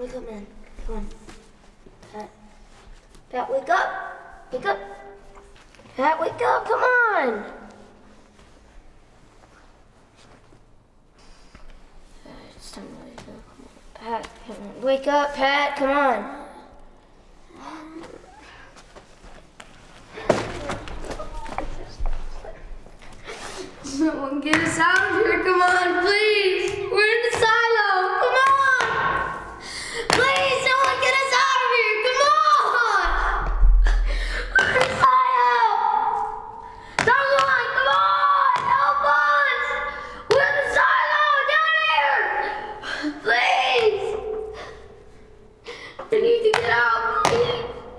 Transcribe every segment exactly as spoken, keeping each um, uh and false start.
wake up, man. Come on. Pat. Pat, wake up. Wake up. Pat, wake up. Come on. It's time to wake up. Come on. Pat, come on. Wake up, Pat. Come on. Someone get us out of here. Come on, please. We're in the silo. Come on. Please, someone get us out of here. Come on. We're in the silo. Someone, come on. Help us. We're in the silo. Down here. Please. We need to get out, please.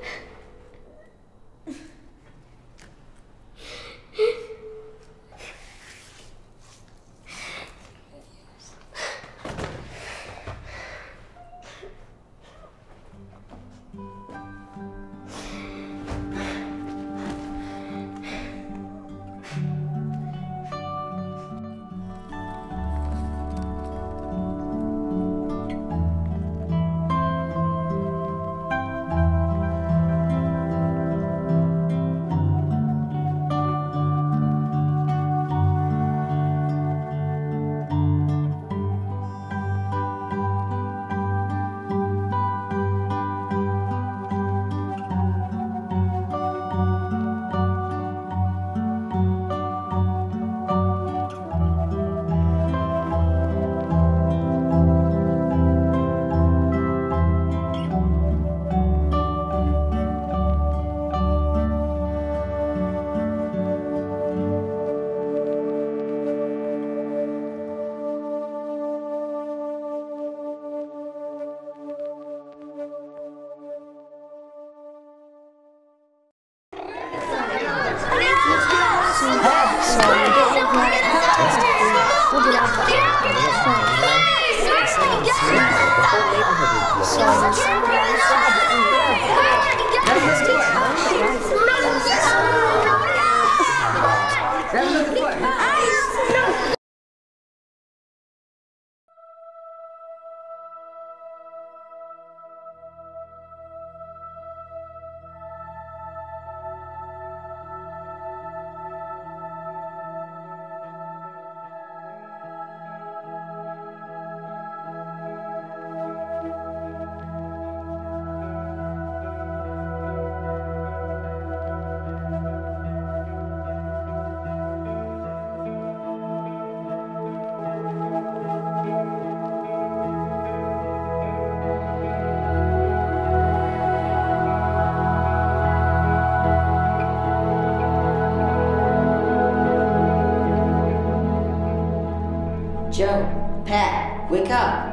Joe, Pat, wake up.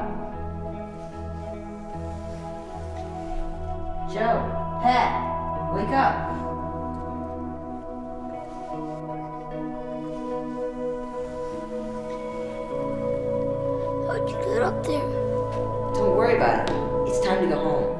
Joe, Pat, wake up. How'd you get up there? Don't worry about it. It's time to go home.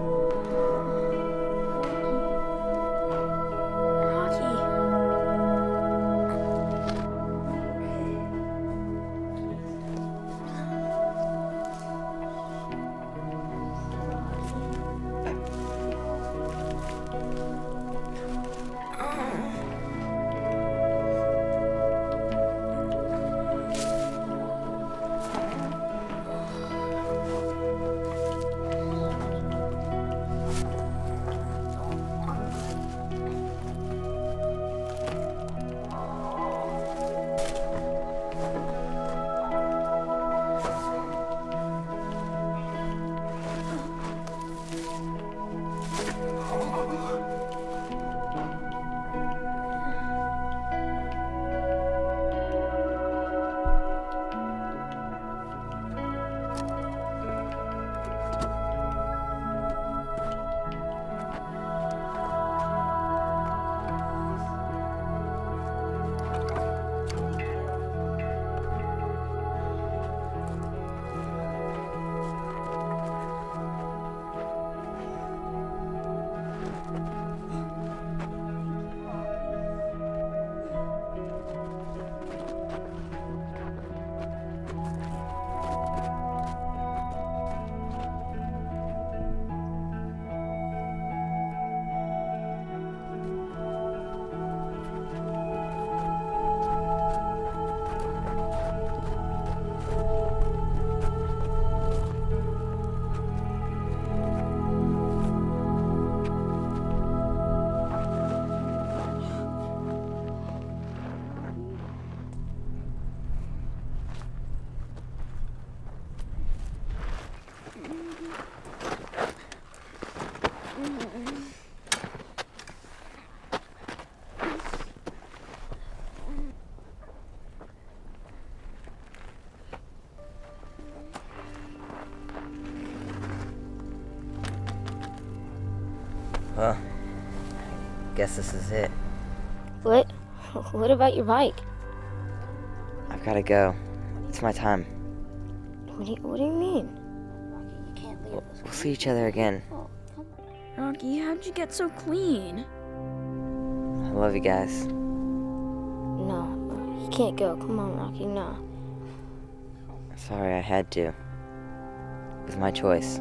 Well, guess this is it. What? What about your bike? I've gotta go. It's my time. What do you, what do you mean? Rocky, you can't leave us. We'll see each other again. Oh, come on. Rocky, how'd you get so clean? I love you guys. No, no, you can't go. Come on, Rocky, no. Sorry, I had to. It was my choice.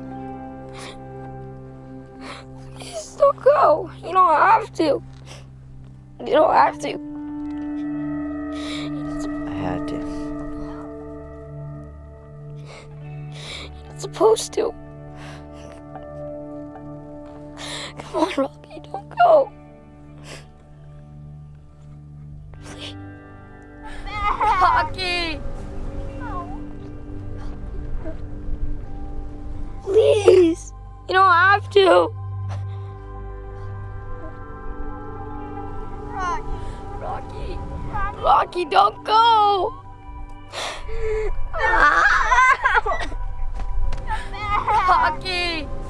Please don't go. You don't have to. You don't have to. I had to. You're not supposed to. Come on, Rocky, don't go. Please. Rocky! Please! You don't have to! Rocky! Rocky! Rocky, don't go! Rocky!